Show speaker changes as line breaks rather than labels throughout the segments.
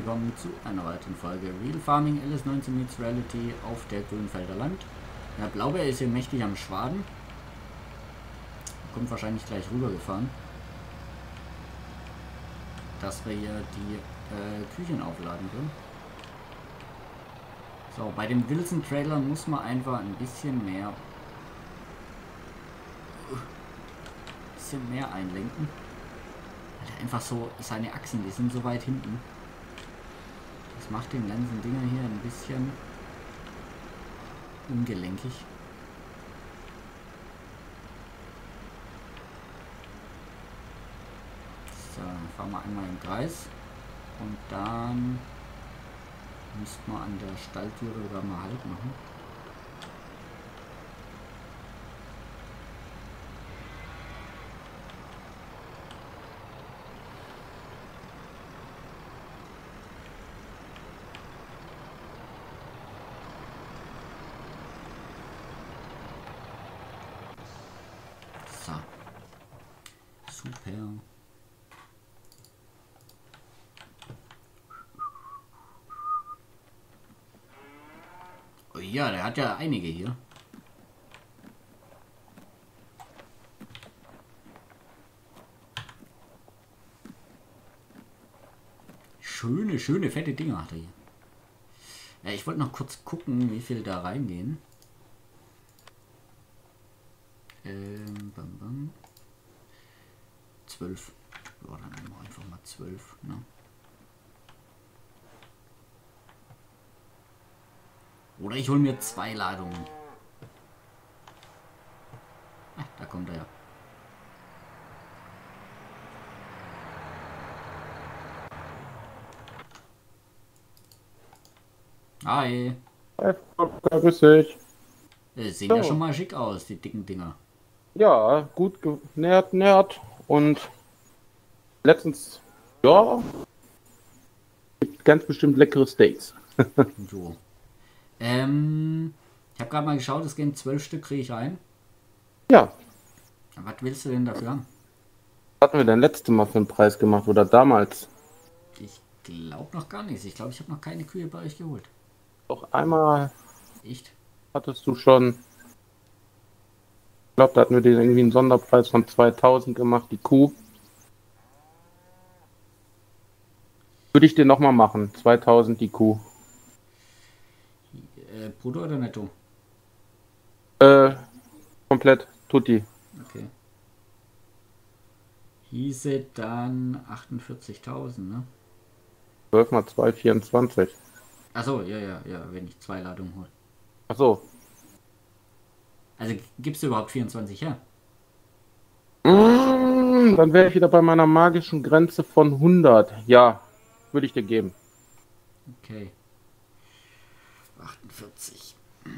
willkommen zu einer weiteren Folge Real Farming LS19 meets Reality auf der Grünfelder Land. Der Blaubeer ist hier mächtig am Schwaden. Kommt wahrscheinlich gleich rübergefahren, dass wir hier die Küchen aufladen können. So, bei dem Wilson-Trailer muss man einfach ein bisschen mehr einlenken. Einfach so seine Achsen, die sind so weit hinten. Das macht den ganzen Dinger hier ein bisschen ungelenkig. So, dann fahren wir einmal im Kreis und dann müsste man an der Stalltüre sogar mal Halt machen. Super. Oh ja, der hat ja einige hier. Schöne, fette Dinger hat er hier. Ja, ich wollte noch kurz gucken, wie viel da reingehen. Bam, bam. 12. Ja, dann nehmen wir einfach mal 12. Ne? Oder ich hole mir 2 Ladungen. Ah, da kommt er ja. Hi.
Hi, grüß dich.
Sehen
So.
ja schon mal schick aus, die dicken Dinger.
Ja, gut genährt und letztens, ja, gibt ganz bestimmt leckere Steaks.
So. Ich habe gerade mal geschaut, es gehen 12 Stück, kriege ich rein.
Ja,
Was willst du denn dafür haben?
was hatten wir denn letzte Mal für einen Preis gemacht oder damals?
Ich glaube noch gar nichts. Ich glaube, ich habe noch keine Kühe bei euch geholt.
Doch einmal
Echt?
hattest du schon, ich glaube, da hatten wir den irgendwie einen Sonderpreis von 2000 gemacht, die Kuh. Würde ich den nochmal machen, 2000 die Kuh.
Brutto oder netto?
Komplett, tutti.
Okay. Hieße dann 48.000, ne?
12 mal 2, 24.
Achso, ja, wenn ich 2 Ladungen hole.
Ach so.
Also gibst du überhaupt 24 her?
Dann wäre ich wieder bei meiner magischen Grenze von 100. Ja, würde ich dir geben.
Okay. 48.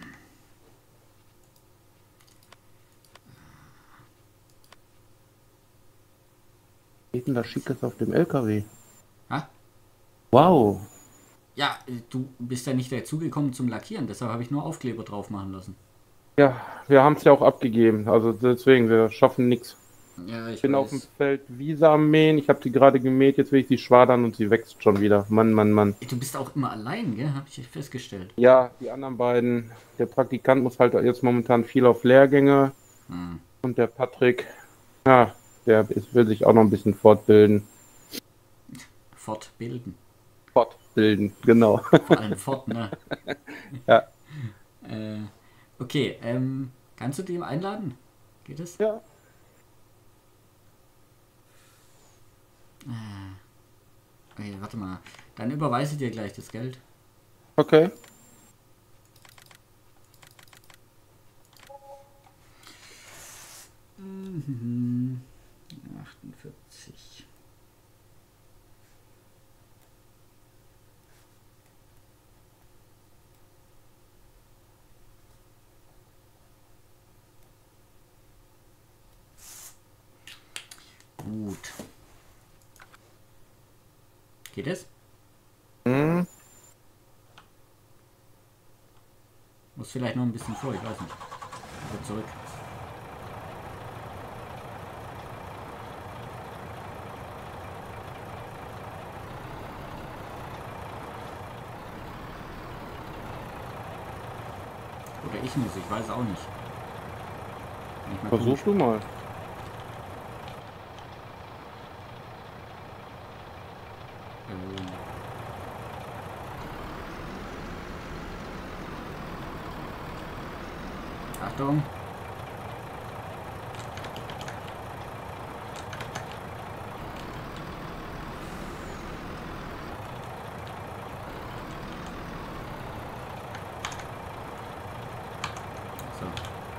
Was steht denn da Schickes auf dem LKW?
Ha?
Wow.
Ja, du bist ja nicht dazugekommen zum Lackieren, deshalb habe ich nur Aufkleber drauf machen lassen.
Ja, wir haben es ja auch abgegeben. Also deswegen, wir schaffen nichts.
Ja,
Ich bin auf dem Feld Wiese am Mähen. Ich habe sie gerade gemäht. Jetzt will ich sie schwadern und sie wächst schon wieder. Mann.
Du bist auch immer allein, gell? Habe ich festgestellt.
Ja, die anderen beiden. Der Praktikant muss halt jetzt momentan viel auf Lehrgänge. Und der Patrick, ja, will sich auch noch ein bisschen fortbilden.
Fortbilden.
Fortbilden, genau.
Vor allem fort, ne?
Ja.
Okay, kannst du den einladen? Geht es?
Ja.
Okay, warte mal. Dann überweise ich dir gleich das Geld.
Okay.
Mhm. 48. Gut. Geht es? Muss vielleicht noch ein bisschen vor, ich weiß nicht. Oder zurück. Oder ich muss, ich weiß auch nicht.
Versuch du mal.
Achtung. So.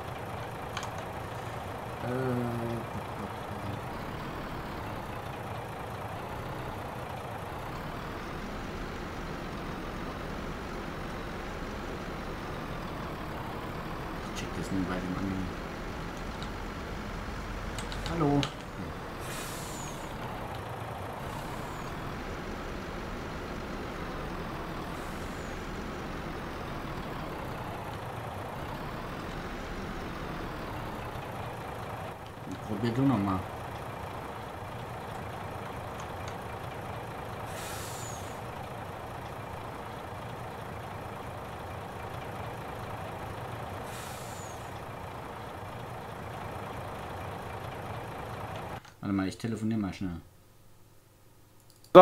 Ich check das nur bei dem anderen. Hallo. Probier du nochmal. Warte mal, ich telefoniere mal schnell.
So,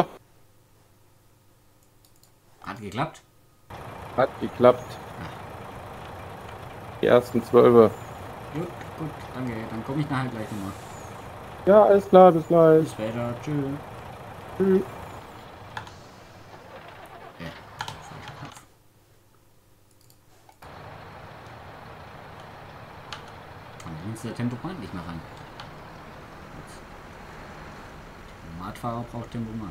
Hat geklappt?
hat geklappt. Die ersten 12.
Gut, gut, danke. Dann komme ich nachher gleich nochmal.
Ja, alles klar, bis gleich.
Bis später. Tschüss.
Tschüss.
Ja, falscher Knopf. Dann links der Tempomat nicht mehr rein. Tempomatfahrer braucht Tempomat.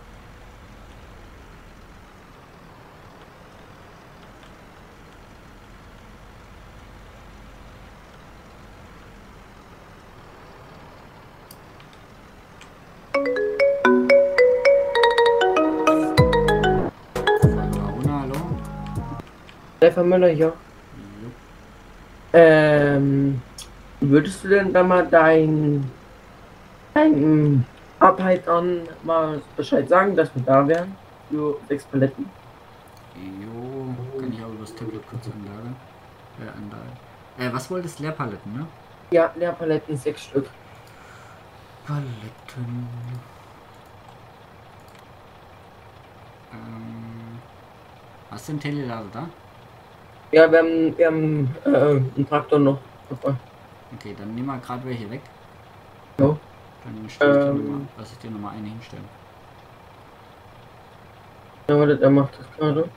Hallo?
Stefan Müller hier.
Jo.
Würdest du denn da mal deinen Arbeitern mal Bescheid sagen, dass wir da wären? Für 6 Paletten.
Jo, kann ich auch über das Tablet kurz anlagern. Was wolltest du? Leerpaletten, ne?
Ja, Leerpaletten 6 Stück.
Paletten. Hast du einen Telelader da?
Ja, wir haben einen Traktor noch dabei.
Okay, dann nimm mal gerade welche weg.
Jo.
Dann stell ich dir nochmal, lass ich dir nochmal eine hinstellen.
Ja, warte, der macht das gerade.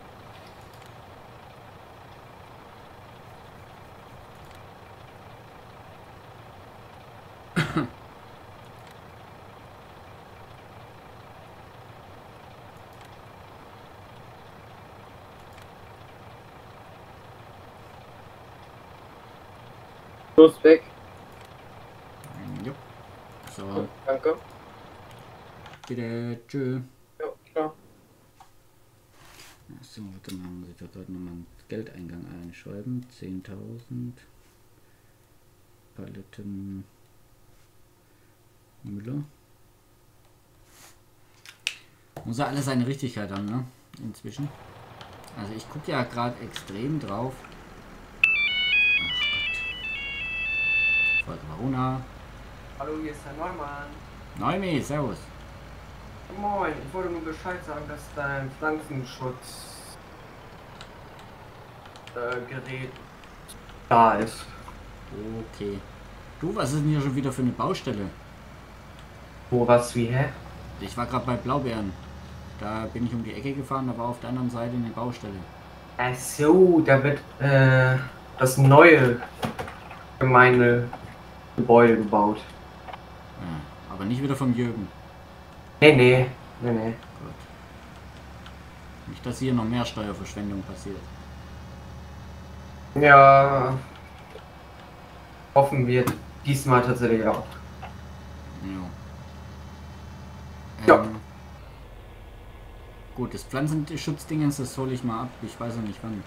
Los, weg.
Jo. So,
Danke.
bitte, tschö.
Ja, klar.
So, warte mal, muss ich da gerade nochmal einen Geldeingang einschreiben. 10.000 Paletten Müller. Muss ja alles seine Richtigkeit haben, ne? Inzwischen. Also ich gucke ja gerade extrem drauf. Ach Gott. Volker Varuna.
Hallo, hier ist Herr Neumann.
Neumi, servus.
Moin, ich wollte nur Bescheid sagen, dass dein Pflanzenschutzgerät Gerät da ist.
Okay. Du, was ist denn hier schon wieder für eine Baustelle?
Wo, was, wie, hä?
Ich war gerade bei Blaubeeren. Da bin ich um die Ecke gefahren, da war auf der anderen Seite eine Baustelle.
Ach so, da wird das neue Gemeindegebäude gebaut.
Ja, aber nicht wieder vom Jürgen.
Nee.
Gut. Nicht, dass hier noch mehr Steuerverschwendung passiert.
Ja, hoffen wir diesmal tatsächlich auch.
Jo.
Ja.
Gut, das Pflanzenschutzdingens, das hole ich mal ab. Ich weiß noch nicht wann.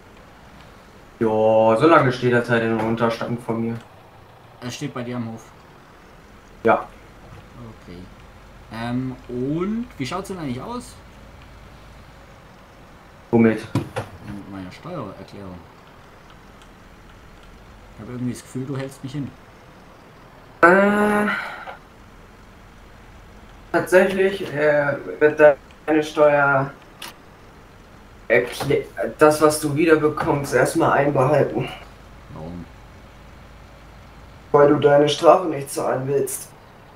Jo, so lange steht das halt in den Unterstand von mir.
Es steht bei dir am Hof.
Ja.
Okay. Und wie schaut es denn eigentlich aus?
Womit?
Mit meiner Steuererklärung. Ich habe irgendwie das Gefühl, du hältst mich hin.
Tatsächlich wird deine Steuer das, was du wiederbekommst, erstmal einbehalten.
Warum?
Weil du deine Strafe nicht zahlen willst.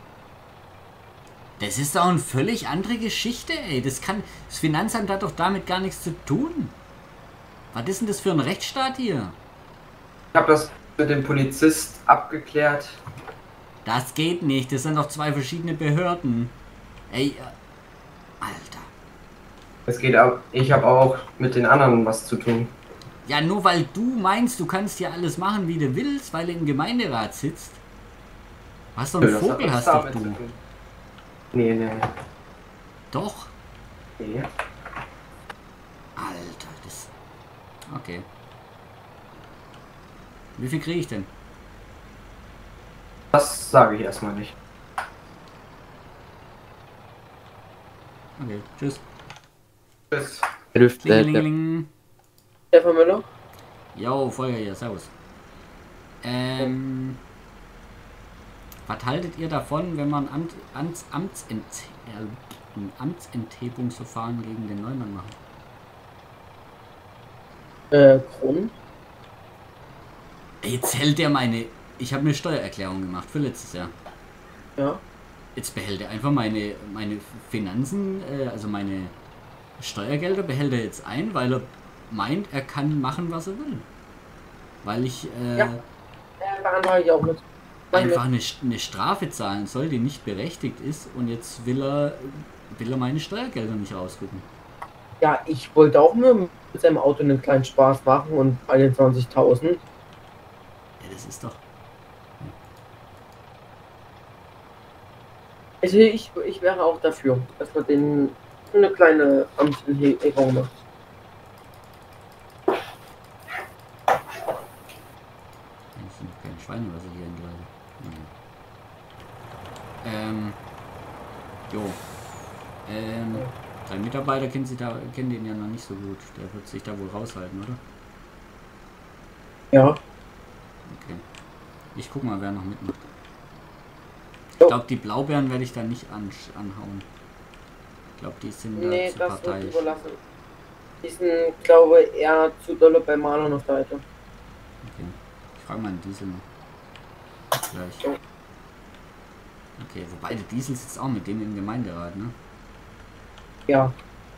Das ist doch eine völlig andere Geschichte, ey. Das Finanzamt hat doch damit gar nichts zu tun. Was ist denn das für ein Rechtsstaat hier?
Ich habe das mit dem Polizist abgeklärt.
Das geht nicht. Das sind doch zwei verschiedene Behörden. Ey, Alter.
Es geht ab. Ich habe auch mit den anderen was zu tun.
Ja, nur weil du meinst, du kannst hier alles machen, wie du willst, weil du im Gemeinderat sitzt. Was, so ein Vogel hast doch du.
Nee.
Doch.
Nee.
Alter, das... Okay. Wie viel kriege ich denn?
Das sage ich erstmal nicht.
Okay, tschüss.
Tschüss.
Klingelingeling.
Stefan Müller?
Jo, Folger hier, servus. Was haltet ihr davon, wenn man ein Amtsenthebungsverfahren gegen den Neumann macht?
Grund?
Jetzt hält er meine... Ich habe eine Steuererklärung gemacht für letztes Jahr.
Ja.
Jetzt behält er einfach meine Finanzen, also meine Steuergelder behält er jetzt ein, weil er meint, er kann machen, was er will. Weil ich
Beantrage ich auch mit.
einfach eine Strafe zahlen soll, die nicht berechtigt ist, und jetzt will er meine Steuergelder nicht rausrücken.
Ja, ich wollte auch nur mit seinem Auto einen kleinen Spaß machen und 21.000.
Ja, das ist doch...
Also ich wäre auch dafür, dass man den eine kleine Amtsenthebung macht.
Das sind keine Schweine, was ich hier entlasse. Dein Mitarbeiter kennt den ja noch nicht so gut. Der wird sich da wohl raushalten, oder?
Ja.
Okay. Ich guck mal, wer noch mitmacht. Ich
Jo.
glaube, die Blaubeeren werde ich da nicht anhauen. Ich glaube, die sind da
Nee,
zu
das wird
parteiisch.
überlassen. Die sind, glaube ich, eher zu dolle bei Marlon auf der Seite.
Okay. Ich frage mal einen Diesel noch. Gleich.
Jo.
Okay, wobei der Diesel sitzt auch mit dem im Gemeinderat, ne?
Ja.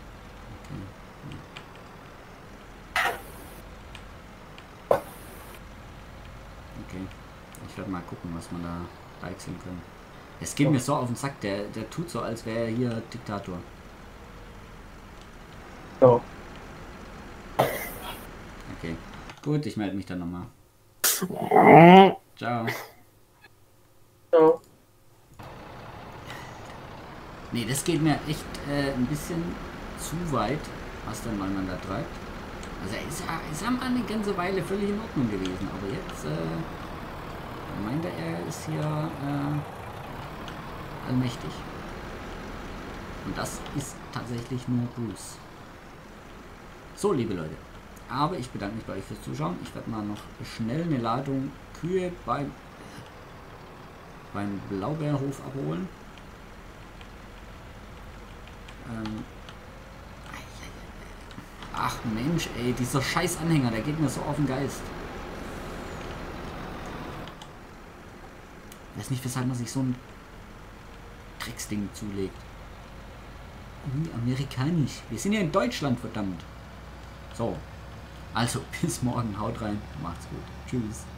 Okay. Ich werde mal gucken, was man da wechseln können. Es geht mir so auf den Sack, der tut so, als wäre er hier Diktator.
Ja.
Okay. Gut, ich melde mich dann nochmal. Ciao.
Ja.
Nee, das geht mir echt ein bisschen zu weit, was der Neumann da treibt. Also er ist am Anfang eine ganze Weile völlig in Ordnung gewesen, aber jetzt meint er ist hier allmächtig. Und das ist tatsächlich nur Bruce. So, liebe Leute. Aber ich bedanke mich bei euch fürs Zuschauen. Ich werde mal noch schnell eine Ladung Kühe beim Blaubeerhof abholen. Ach Mensch, ey, dieser scheiß Anhänger, der geht mir so auf den Geist. Ich weiß nicht, weshalb man sich so ein Drecksding zulegt. Amerikanisch. Wir sind ja in Deutschland, verdammt. So. Also, bis morgen. Haut rein. Macht's gut. Tschüss.